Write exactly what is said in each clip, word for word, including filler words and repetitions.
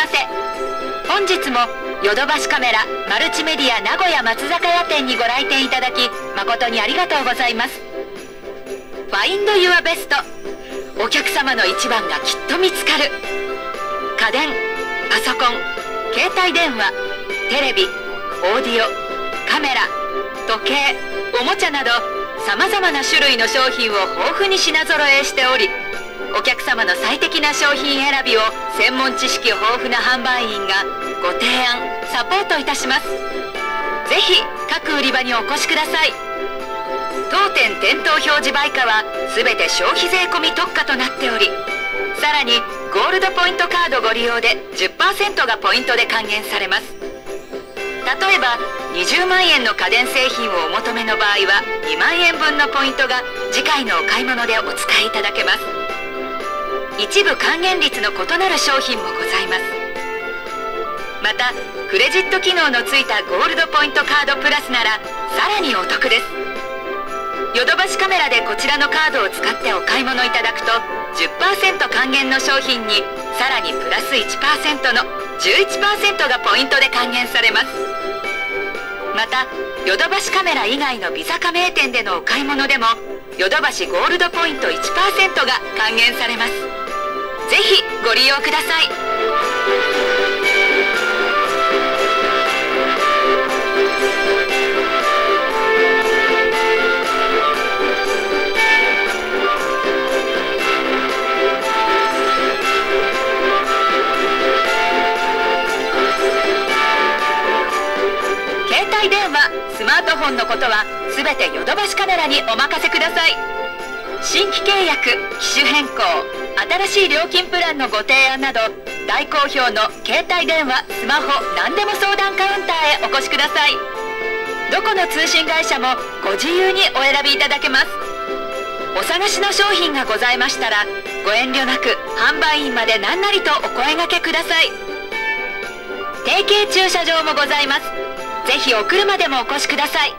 ませ。本日もヨドバシカメラマルチメディア名古屋松坂屋店にご来店いただき誠にありがとうございます。Find Your Best、 お客様の一番がきっと見つかる。家電、パソコン、携帯電話、テレビ、オーディオ、カメラ、時計、おもちゃなどさまざまな種類の商品を豊富に品揃えしており、お客様の最適な商品選びを専門知識豊富な販売員がご提案サポートいたします。ぜひ各売り場にお越しください。当店店頭表示売価は全て消費税込み特価となっており、さらにゴールドポイントカードご利用で じゅっパーセント がポイントで還元されます。例えばにじゅうまんえんの家電製品をお求めの場合はにまんえんぶんのポイントが次回のお買い物でお使いいただけます。一部還元率の異なる商品もございます。またクレジット機能のついたゴールドポイントカードプラスならさらにお得です。ヨドバシカメラでこちらのカードを使ってお買い物いただくと じゅっパーセント 還元の商品にさらにプラス いちパーセント の じゅういちパーセント がポイントで還元されます。またヨドバシカメラ以外のビザ加盟店でのお買い物でもヨドバシゴールドポイント いちパーセント が還元されます。ぜひご利用ください。携帯電話、スマートフォンのことはすべてヨドバシカメラにお任せください。新規契約、機種変更、新しい料金プランのご提案など大好評の携帯電話、スマホ何でも相談カウンターへお越しください。どこの通信会社もご自由にお選びいただけます。お探しの商品がございましたらご遠慮なく販売員まで何なりとお声掛けください。提携駐車場もございます。ぜひお車でもお越しください。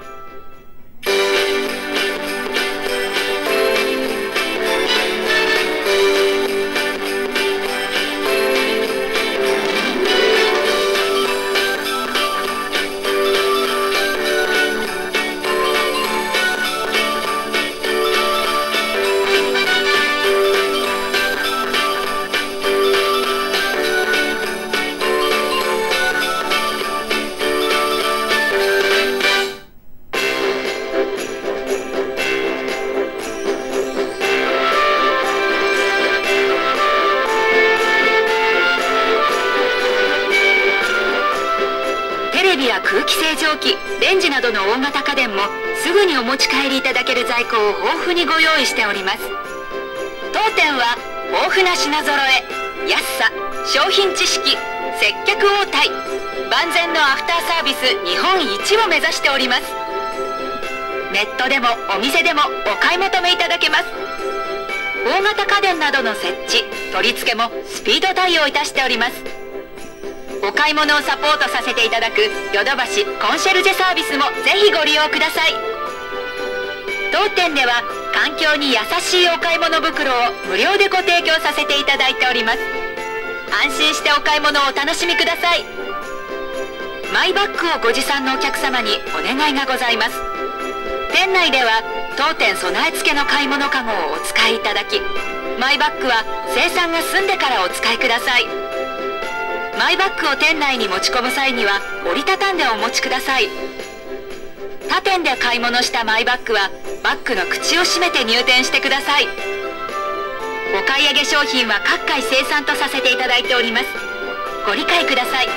空気清浄機、レンジなどの大型家電もすぐにお持ち帰りいただける在庫を豊富にご用意しております。当店は豊富な品揃え、安さ、商品知識、接客応対、万全のアフターサービス日本一を目指しております。ネットでもお店でもお買い求めいただけます。大型家電などの設置、取り付けもスピード対応いたしております。お買い物をサポートさせていただくヨドバシコンシェルジェサービスもぜひご利用ください。当店では環境に優しいお買い物袋を無料でご提供させていただいております。安心してお買い物をお楽しみください。マイバッグをご持参のお客様にお願いがございます。店内では当店備え付けの買い物かごをお使いいただき、マイバッグは生産が済んでからお使いください。マイバッグを店内に持ち込む際には折りたたんでお持ちください。他店で買い物したマイバッグはバッグの口を閉めて入店してください。お買い上げ商品は各回生産とさせていただいております。ご理解ください。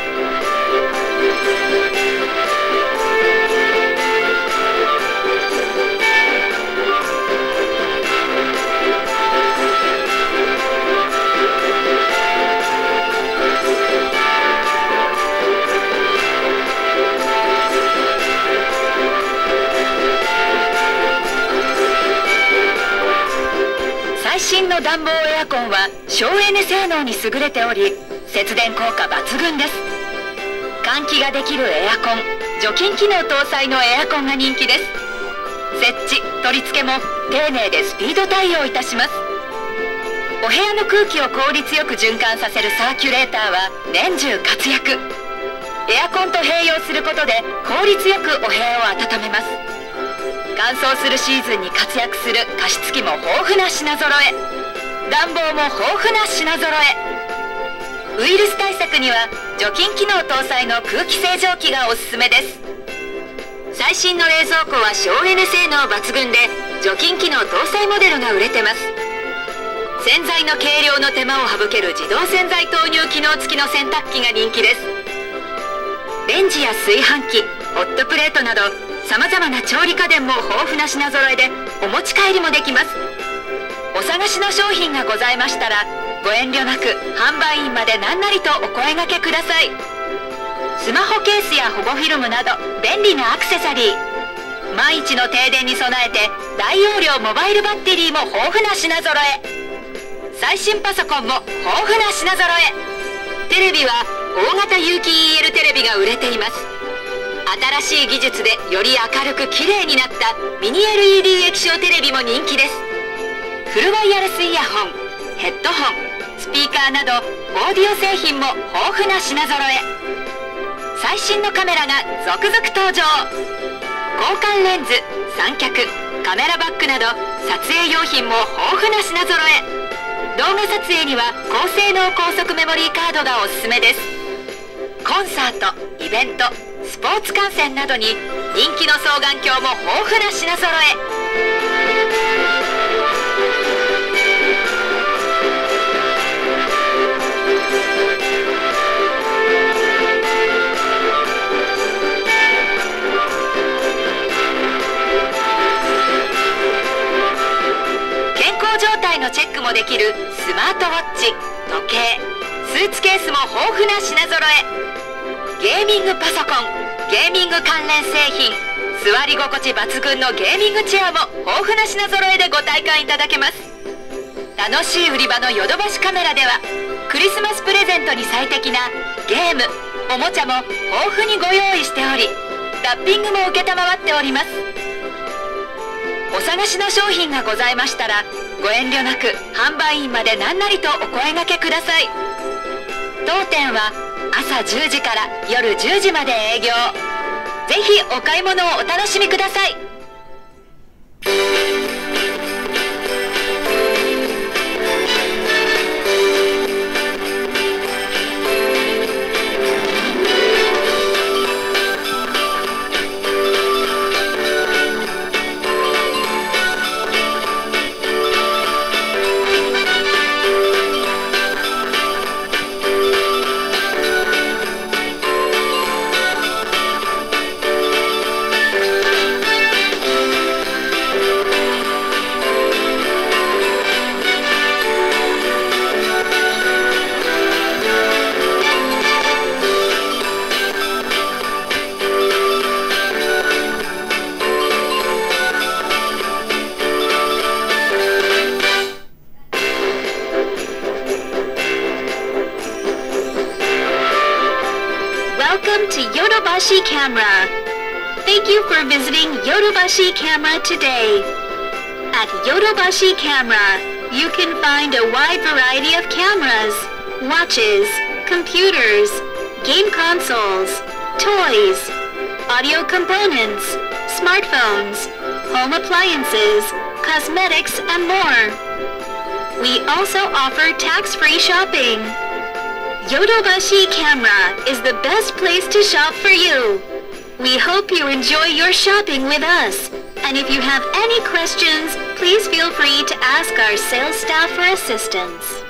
最新の暖房エアコンは省エネ性能に優れており節電効果抜群です。換気ができるエアコン、除菌機能搭載のエアコンが人気です。設置、取り付けも丁寧でスピード対応いたします。 お部屋の空気を効率よく循環させるサーキュレーターは年中活躍。エアコンと併用することで効率よくお部屋を温めます。乾燥するシーズンに活躍する加湿器も豊富な品揃え、暖房も豊富な品揃え。ウイルス対策には除菌機能搭載の空気清浄機がおすすめです。最新の冷蔵庫は省エネ性能抜群で除菌機能搭載モデルが売れてます。洗剤の計量の手間を省ける自動洗剤投入機能付きの洗濯機が人気です。レンジや炊飯器、ホットプレートなどさまざまな調理家電も豊富な品揃えでお持ち帰りもできます。お探しの商品がございましたらご遠慮なく販売員まで何なりとお声掛けください。スマホケースや保護フィルムなど便利なアクセサリー、万一の停電に備えて大容量モバイルバッテリーも豊富な品揃え、最新パソコンも豊富な品揃え。テレビは大型有機 イーエル テレビが売れています。新しい技術でより明るく綺麗になったミニ エルイーディー 液晶テレビも人気です。フルワイヤレスイヤホン、ヘッドホン、スピーカーなどオーディオ製品も豊富な品揃え。最新のカメラが続々登場。交換レンズ、三脚、カメラバッグなど撮影用品も豊富な品揃え。動画撮影には高性能高速メモリーカードがおすすめです。コンサート、イベント、スポーツ観戦などに人気の双眼鏡も豊富な品揃え。健康状態のチェックもできるスマートウォッチ、時計、スーツケースも豊富な品揃え。ゲーミングパソコン、ゲーミング関連製品、座り心地抜群のゲーミングチェアも豊富な品揃えでご体感いただけます。楽しい売り場のヨドバシカメラではクリスマスプレゼントに最適なゲーム、おもちゃも豊富にご用意しており、ラッピングも承っております。お探しの商品がございましたらご遠慮なく販売員まで何なりとお声掛けください。当店は朝じゅうじから夜じゅうじまで営業。ぜひお買い物をお楽しみください。 Welcome to Yodobashi Camera. Thank you for visiting Yodobashi Camera today. At Yodobashi Camera, you can find a wide variety of cameras, watches, computers, game consoles, toys, audio components, smartphones, home appliances, cosmetics, and more. We also offer tax-free shopping. Yodobashi Camera is the best place to shop for you. We hope you enjoy your shopping with us. And if you have any questions, please feel free to ask our sales staff for assistance.